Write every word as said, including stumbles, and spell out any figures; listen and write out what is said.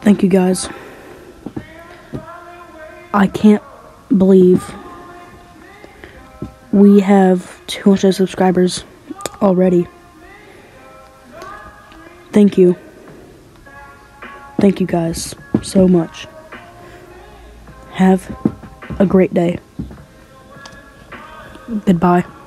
Thank you guys. I can't believe we have two hundred subscribers already. Thank you. Thank you guys so much. Have a great day. Goodbye.